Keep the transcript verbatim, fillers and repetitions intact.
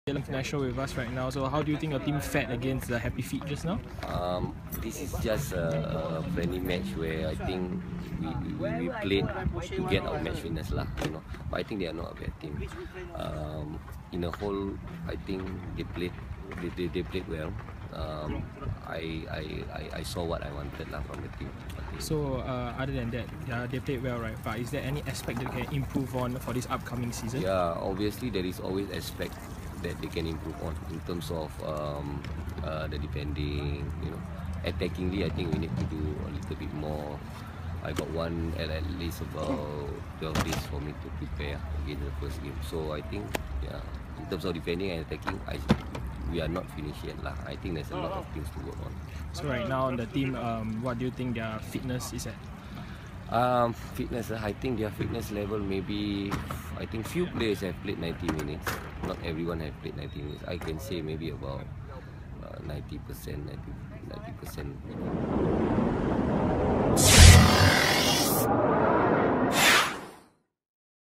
International with us right now. So how do you think your team fared against the Happy Feet just now? Um, this is just a, a friendly match where I think we, we, we played to get our match fitness lah, you know. But I think they are not a bad team. Um, in a whole, I think they played they, they, they played well. Um, I, I, I, I saw what I wanted lah from the team. So uh, other than that, yeah, they played well, right? But is there any aspect that they can improve on for this upcoming season? Yeah, obviously there is always aspect that they can improve on in terms of um, uh, the defending, you know. Attackingly, I think we need to do a little bit more. I got one at, at least about twelve days for me to prepare against the first game. So I think, yeah, in terms of defending and attacking, I we are not finished yet lah. I think there's a lot of things to work on. So right now on the team, um, what do you think their fitness is at? Um, fitness, I think their fitness level maybe, I think few players have played ninety minutes. Not everyone have played ninety minutes. I can say maybe about uh, ninety percent, ninety percent.